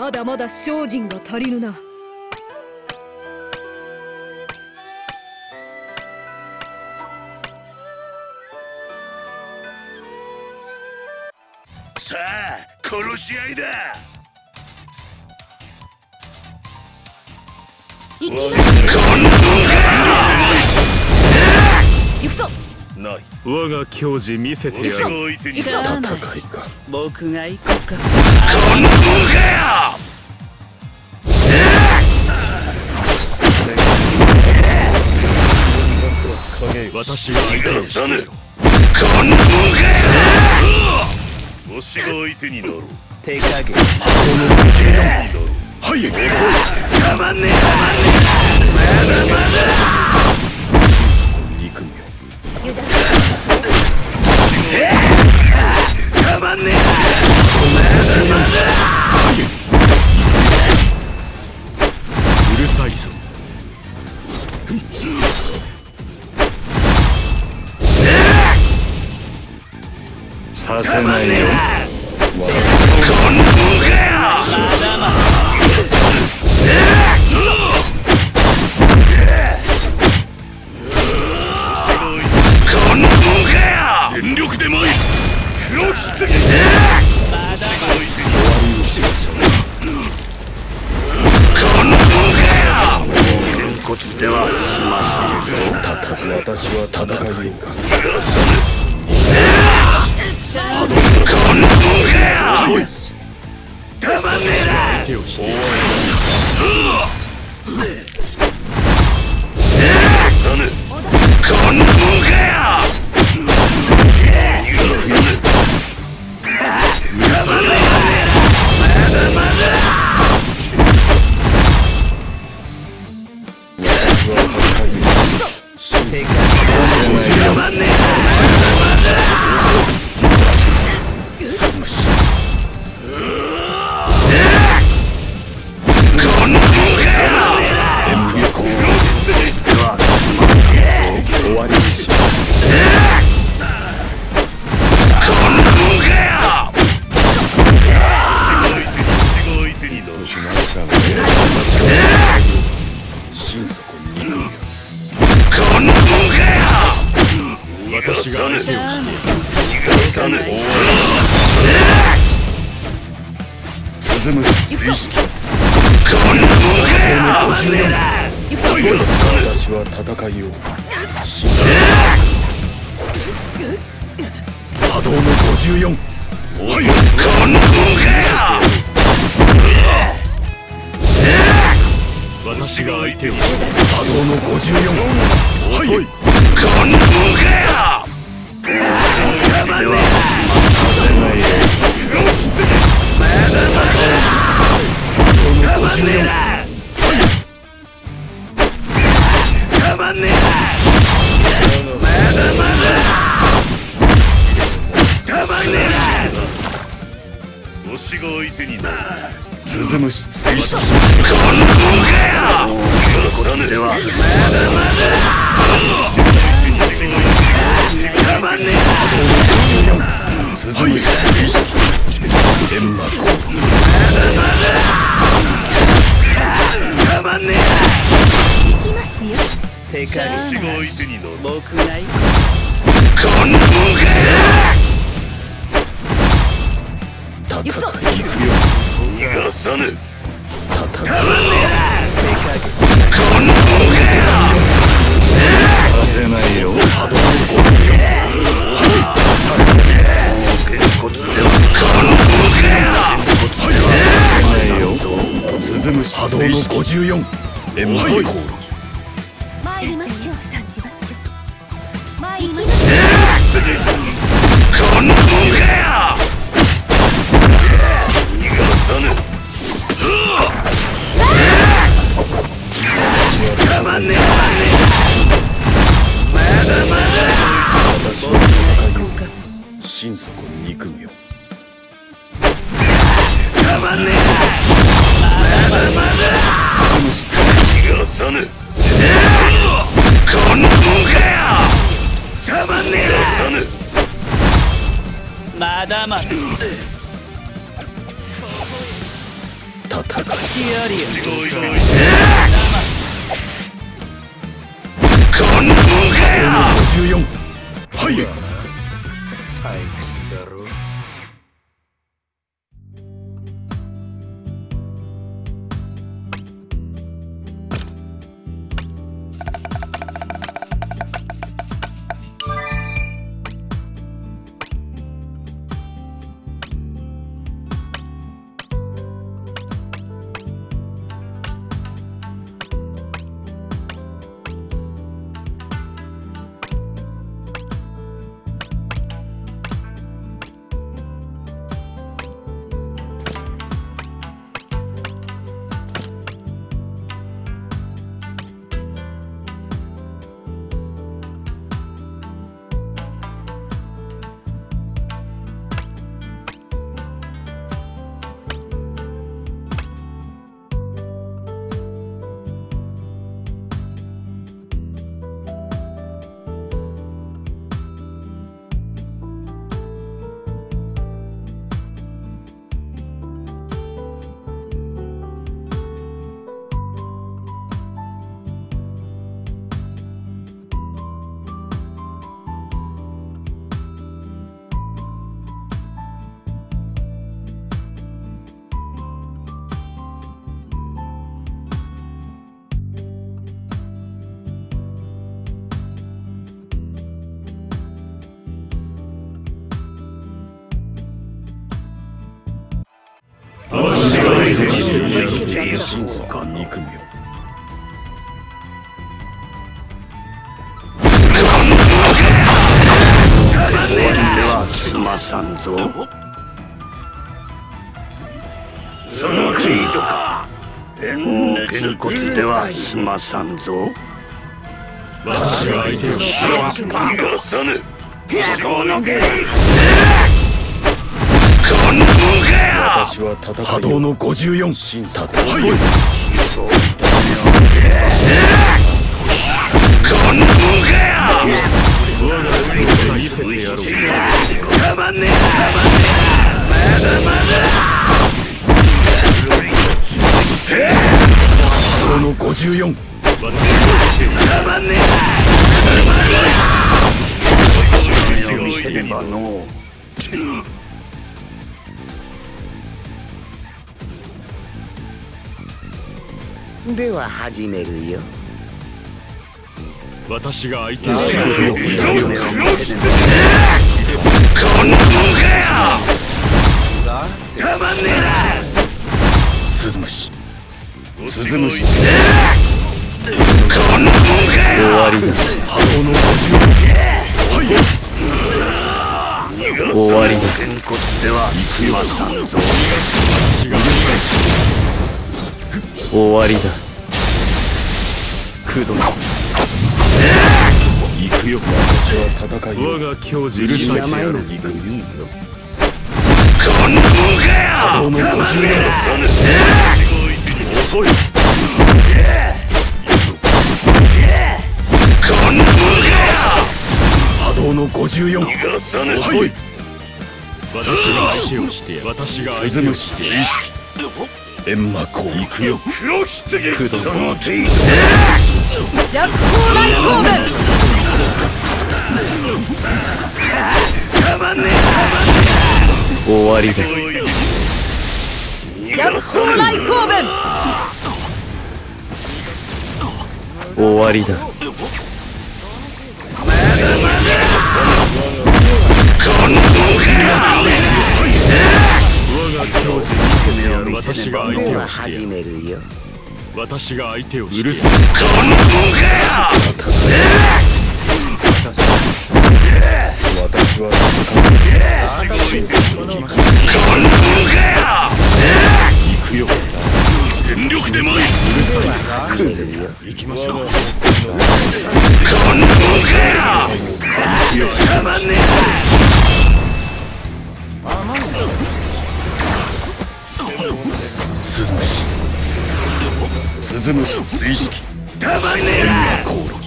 まだまだ精進が足りぬな。 さあ殺し合いだ。 行きます。行くぞ。 ない。 我が矜持見せてやる。 相手に戦いか。 僕が行こうか。 こんなもんかよ。 私が相手をしてやる。 こんなもんかよ。わしが相手になろう。 手加減。 はい。たまんねえ。まだまだ。憎むよ。たまんねえ。まだまだ。 うるさいぞ。 させないよ。こんなもんかよ。こんなもんかよ。全力で参る。黒失礼。こんなもんかよ。げんこつではしませんよ。私は戦いようか。こんなもんかよ。たまんねえな。 手をしてそぬこんなもんかよ。許さぬ。たまんねえ。まだまだ。私は戦いよ。たまんねえ。まだまだ。進むし。こんなもんかよ。終わりにします。こんなもんかよ。相手にどうしましたね。心底憎むよ。こんなもんかよ。 私が相手をしてやる。 逃がさぬ。鈴虫追識。こんなもんかよ。私は戦いを信じる。波動の54。おい、こんなもんかよ。 私が相手をしてやる。 波動の54。遅い。こんなもんかよ。たまんねえ。させないよ。まだまだ。たまんねえな。たまんねえ。まだまだ。たまんねえな。わしが相手になる。鈴虫追識。こんなもんかよ。許さぬ。ではまだまだ。たまんねえ。鈴虫追識。閻魔公。まだまだ。たまんねえ。 行きますよ。 手加減。 わしが相手になる。 僕が行ここんなもんかよ。戦い行くぞ。 逃がさぬ。たまんねえ。こんなもんかよ。させないよ。波動の54。げんこつではこんなもんかよ。させないよ。鈴虫波動の54。閻魔公。 参りましょう。参じましょう。参りましょう。 こんなもんかよ。逃がさぬ。たまんねえ。まだまだ。私は戦いを心底憎むよ。たまんねえ。まだまだ。逃がさぬ。こんなもんかよ。たまんねえ。逃がさぬ。 う。まだまだ。 隙ありよ。 私が相手にこんなもんかよ。 54。はい。 退屈だろ。 私が相手にする審査か憎むよ。 では済まさんぞ。その程度か。げんこつでは済まさんぞ。 私が相手を逃がさぬ。このけこんなもんかよ。 私は戦い波動の54審査か。はい。 こんなもんかよ。 我が腕を見せてやろう。 たまんねえ。まだまだ。 波動の54。 たまんねえ。見せればの。 では始めるよ。 私が相手をする。 こんなもんかよ。たまんねえな。 鈴虫。鈴虫。 こんなもんかよ。 終わりだ。波動の54。 終わりだ。げんこつでは済まさんぞ。 終わりだ。工藤。行くよ。私は戦いを。我が矜持許させやろ。行くよ。 こんなもんかよ。 波動の54。遅い。 こんなもんかよ。 波動の54。 逃がさぬ。 はい。私が相手をしてやる。私が相手をしてやる。閻魔公行くよ。 黒棺。その程度。 ジャックホーライコーベン。 たまんねえ。 終わりだ。 ジャックホーライコーベン。 終わりだ。 こんなもんかよ。 我が矜持見せてやる。私が相手ではをしてやる。 始めるよ。 私が相手をしてやる。 こんなもんかよ。 私はこんなもんかよ。 行くよ。 全力で前。 始めるよ。 行きましょう。 こんなもんかよ。たまんね鈴虫。鈴虫追式。 え。たまんねえな。 コオロ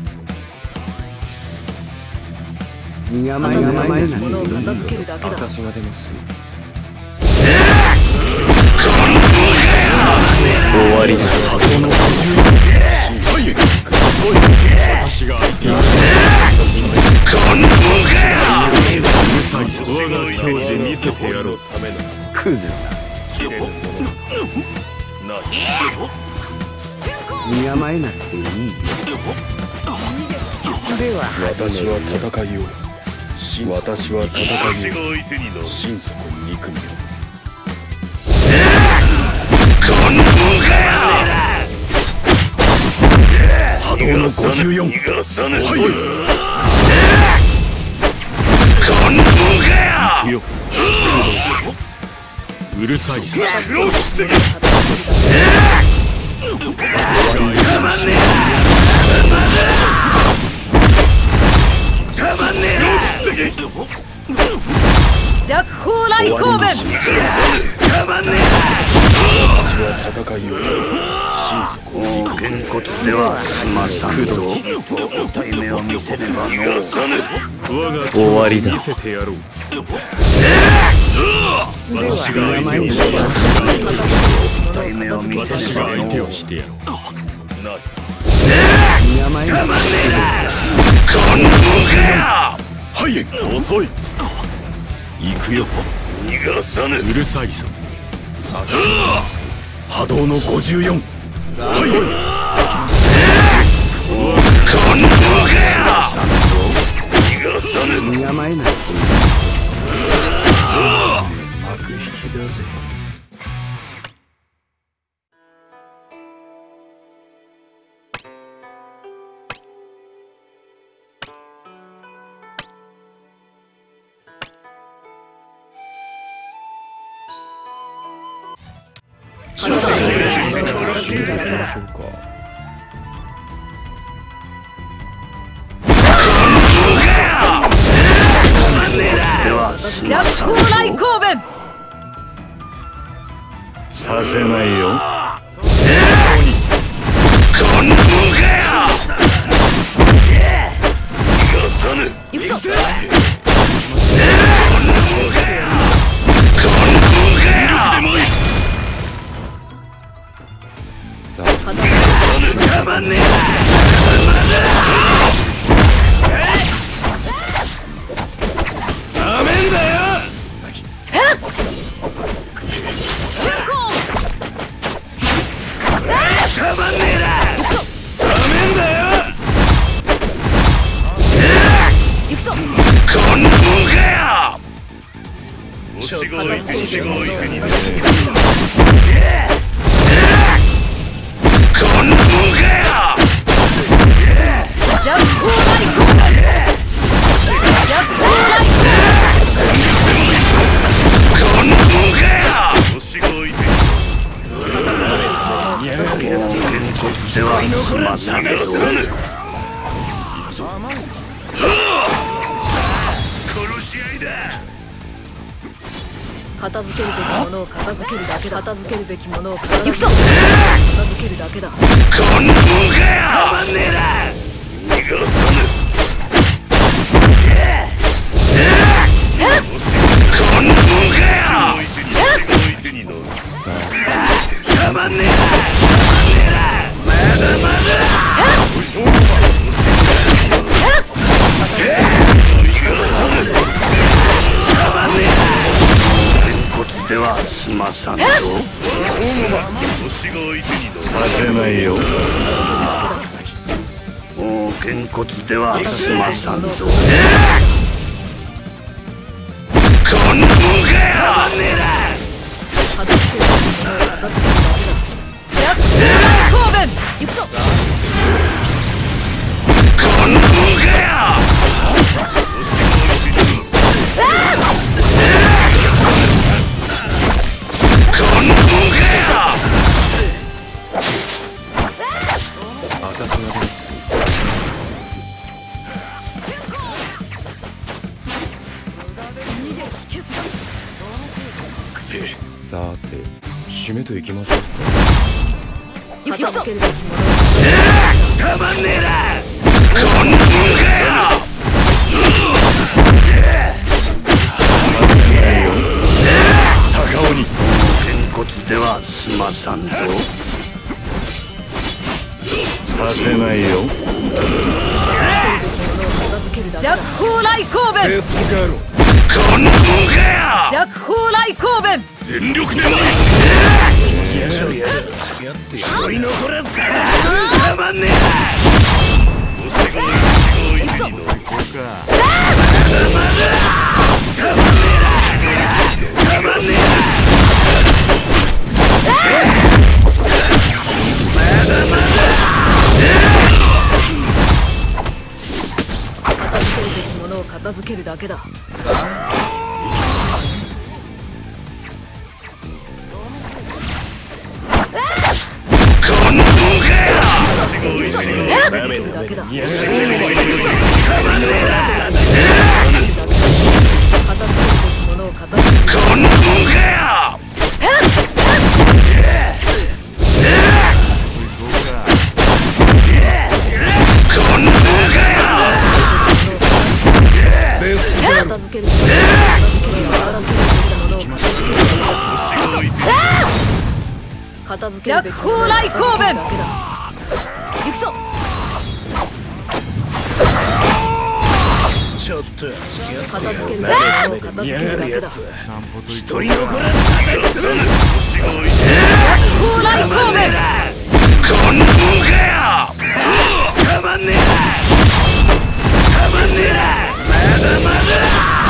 ギ。 身構えないものを片付けるだけだ。 私が出ます。 こんなもんかよ。 終わりだ。波動の私が相手をこんなもんかよ。我が教示見せてやろう。 クズだ。身構えなくていい。では私は戦いを私は戦いを心底憎むよ。 こんなもんかよ。 波動の54。 逃がさぬ。こんなもんかよ。 うるさいさ。 ジャックホーライ神戸。 私は戦いを心底憎む。 げんこつでは済まさんぞ。対面を見せねば逃がさぬ。 我が終わりだ。見せてやろう。私が相手をして私が相手をしてやろう。 身構えなくていい。 こんなもんかよ。 はい遅い。行くよ。 逃がさぬ。 うるさいぞ。波動の54。 こんなもんかよ。逃がさぬ。 身構えなくていい。 幕引きだぜ。 ジャックホーライ神戸。 させないよ。 こんなもんかよ。逃がさぬ。 行くぞ。 こんなもんかよ。たまんねえ。ダメんだよ。たまんねえな。ダメんだよ。 行くぞ。 こんなもんかよ。おしご相手にね。こんなもんかよ。 ジャックホーライ神戸。ジャックホーライこんなもんかよ。おしご相手にでは済まさぬ。殺し合いだ。 片付けるべきものを片付けるだけだ。片付けるべきものを片付ける。行くぞ。片付けるだけだ。 こんなもんかよ。たまんねえな。逃がさぬ。こんなもんかよ。たまんねえな。まだまだ。たまんねえな。げんこつでは済まさんぞ。させないよ。もうげんこつでは済まさんぞ。こんなもんかよ。たまんねえな。 片付けるべきものを片付けるだけだ。ジャックホーライ神戸。行くぞ。 こんなもんかよ。こんなもんかよ。 さて締めといきましょうか。 行くぞ。片付けるべきものをたまんねえな。こんなもんかよ。高尾にげんこつでは済まさんぞ。 させないよ。 弱砲雷光弁。 デスガロこんなもんかよ。 弱砲雷光弁。 全力で参る。やるやつ付き合って一人残らずか。たまんねえ。星が相手に乗り込むか。まだたまんねえな。たまんねえな。まだまだ。 片付けるべきものを片付けるだけだ。 こんなもんかよ。 片付けるだけだ。 たまんねえな。 片付けるべきものを片付ける。 こんなもんかよ。こんなもんかよ。 片付けるべきものを片付ける。片付けるべきものを片付けるだけだ。行くぞ。 ちょっと付き合って片付けるべきものを片付けるだけだ。 一人残らず叩くぞ。 砲雷光弁。 こんなもんかよ。たまんねえな。たまんねえな。まだまだ。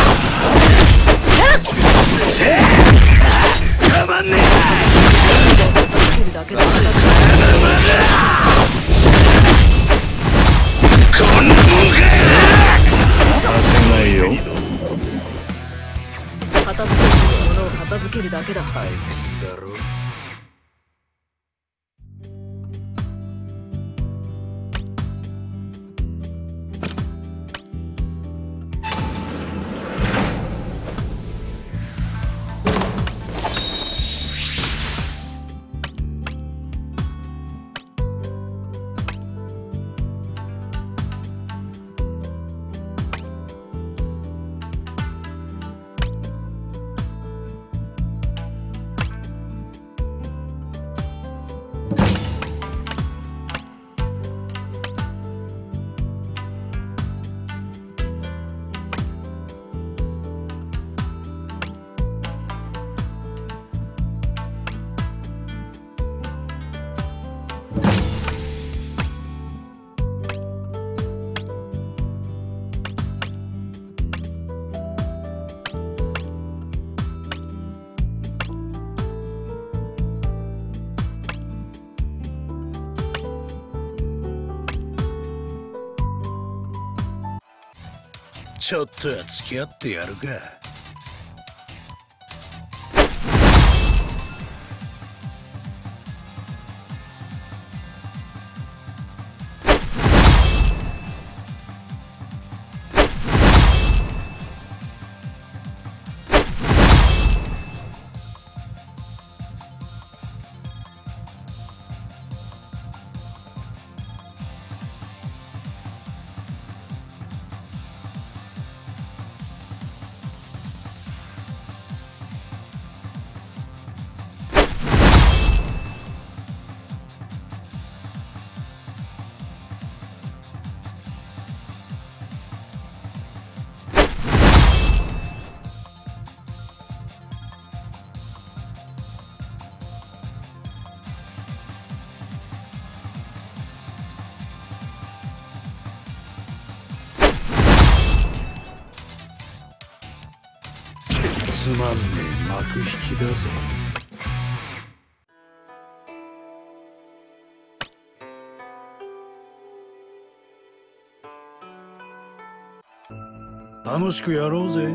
たまんねえな。 片付けるだけだ。 こんなもんかよ。 させないよ。 片付けるべきものを片付けるだけだ。 退屈だろ。ちょっとは付き合ってやるか。つまんねえ幕引きだぜ。楽しくやろうぜ。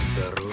だろう。